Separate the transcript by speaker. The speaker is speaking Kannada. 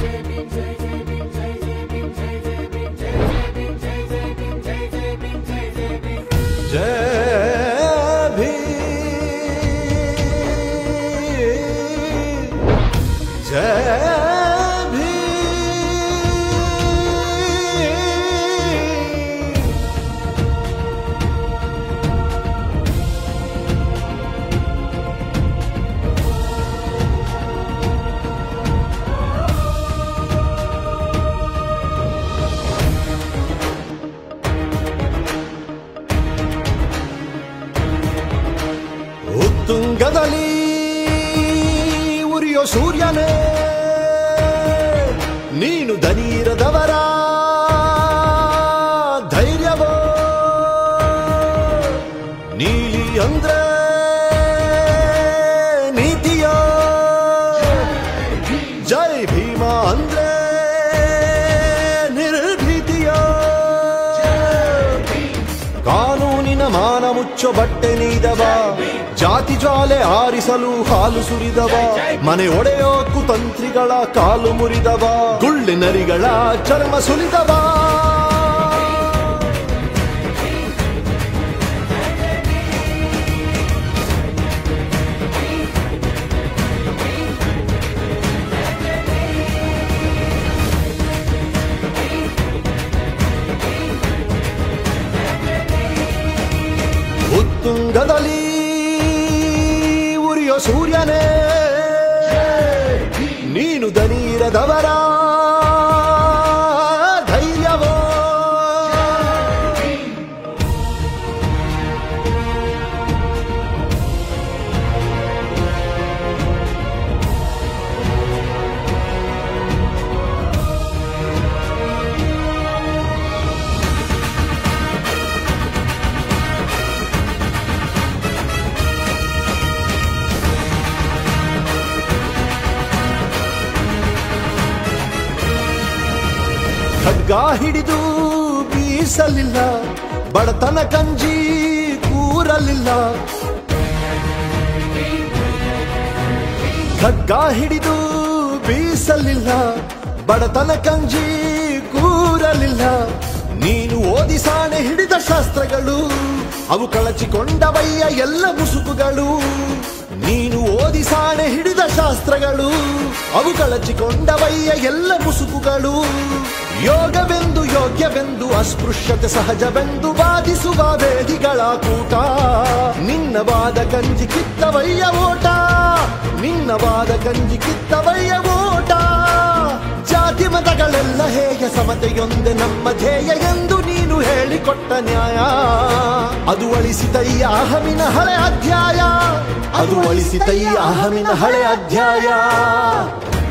Speaker 1: ತುಂಗದಲ್ಲಿ ಉರಿಯೋ ಸೂರ್ಯನೇ ನೀನು ದನೀರದವರ ಧೈರ್ಯವೋ ನೀಲಿ ಅಂದ್ರೆ ನೀತಿಯೋ ಜೈ ಭೀಮ ಅಂದ್ರೆ ನಿರ್ಭೀತಿಯೋ ಕಾನೂನಿನ ಮಾನ ಮುಚ್ಚೋ ಬಟ್ಟೆ ನೀದವ ಜಾತಿ ಜ್ವಾಲೆ ಆರಿಸಲು ಹಾಲು ಸುರಿದವ ಮನೆ ಒಡೆಯೋ ಕುತಂತ್ರಿಗಳ ಕಾಲು ಮುರಿದವ ಗುಳ್ಳಿನರಿಗಳ ಚರ್ಮ ಸುಲಿದವ ಉತ್ತುಂಗದಲ್ಲಿ ಸೂರ್ಯನೇ ನೀನು ದನೀರದವರ ಧೈರ್ಯವೋ ಖಡ್ಗ ಹಿಡಿದು ಬೀಸಲಿಲ್ಲ ಬಡತನ ಕಂಜಿ ಕೂರಲಿಲ್ಲ ಖಡ್ಗ ಹಿಡಿದು ಬೀಸಲಿಲ್ಲ ಬಡತನ ಕಂಜಿ ಕೂರಲಿಲ್ಲ ನೀನು ಓದಿ ಸಾಣೆ ಹಿಡಿದ ಶಾಸ್ತ್ರಗಳು ಅವು ಕಳಚಿಕೊಂಡವಯ್ಯ ಎಲ್ಲ ಮುಸುಕುಗಳು ನೀನು ಓದಿ ಸಾಣೆ ಹಿಡಿದ ಶಾಸ್ತ್ರಗಳು ಅವು ಕಳಚಿಕೊಂಡವಯ್ಯ ಎಲ್ಲ ಮುಸುಕುಗಳು ಯೋಗವೆಂದು ಯೋಗ್ಯವೆಂದು ಅಸ್ಪೃಶ್ಯತೆ ಸಹಜವೆಂದು ವಾದಿಸುವ ವೇದಿಗಳ ಕೂಟ ನಿನ್ನವಾದ ಕಂಜಿ ಕಿತ್ತವಯ್ಯ ಓಟ ನಿನ್ನವಾದ ಕಂಜಿ ಕಿತ್ತವಯ್ಯ ಓಟ ಜಾತಿ ಮತಗಳೆಲ್ಲ ಹೇಗೆ ಸಮತೆಯೊಂದೆ ನಮ್ಮ ಧ್ಯೇಯ ಎಂದು ನೀನು ಹೇಳಿಕೊಟ್ಟ ನ್ಯಾಯ ಅದು ಅಳಿಸಿತಯ್ಯ ಅಹಮಿನ ಹಳೆ ಅಧ್ಯಾಯ ಅದು ಅಳಿಸಿತಯ್ಯ ಅಹಮಿನ ಹಳೆ ಅಧ್ಯಾಯ